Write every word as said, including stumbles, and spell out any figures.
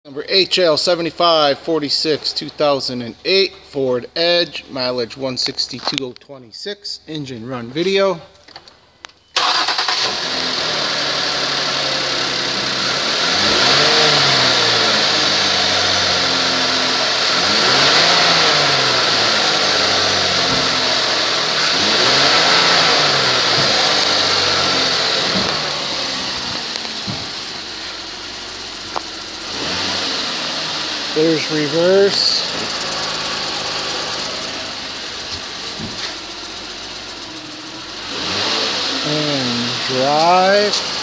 Number H L seventy-five forty-six two thousand eight Ford Edge, mileage one sixty-two twenty-six, engine run video. There's reverse. And drive.